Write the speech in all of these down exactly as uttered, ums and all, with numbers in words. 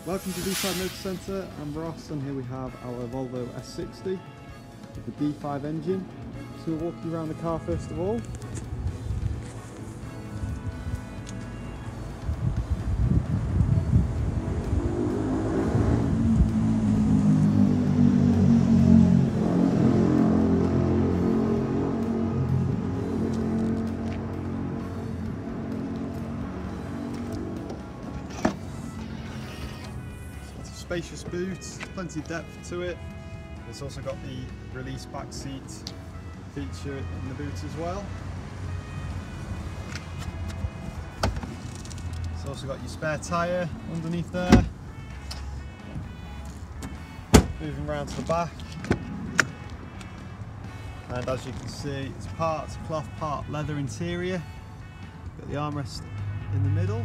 Welcome to D-Side Motor Centre. I'm Ross, and here we have our Volvo S sixty with the D five engine. So we'll walk you around the car first of all. Spacious boot, plenty of depth to it. It's also got the release back seat feature in the boot as well. It's also got your spare tyre underneath there. Moving around to the back, and as you can see, it's part cloth, part leather interior. Got the armrest in the middle.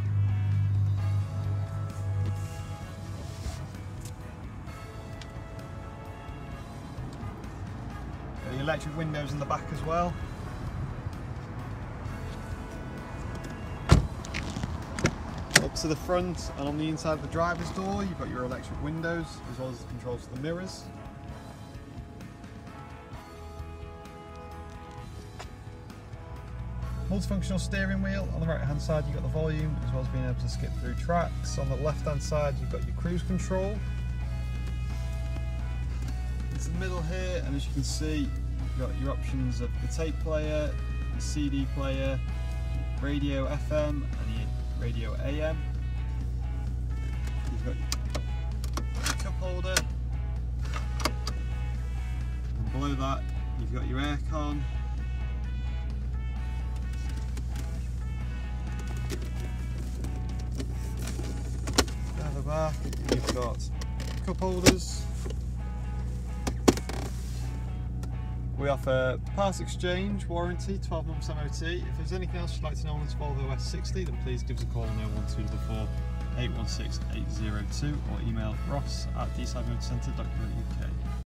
The electric windows in the back as well. Up to the front, and on the inside of the driver's door you've got your electric windows as well as the controls for the mirrors. Multifunctional steering wheel. On the right hand side you've got the volume as well as being able to skip through tracks. On the left hand side you've got your cruise control. It's the middle here, and as you can see, you've got your options of the tape player, the C D player, radio F M, and the radio A M. You've got your cup holder, and below that you've got your aircon. Down the back you've got cup holders. We offer parts exchange, warranty, twelve months M O T. If there's anything else you'd like to know on this Volvo S sixty, then please give us a call on oh one two four four, eight one six, eight zero two or email ross at d side motor centre dot co dot U K.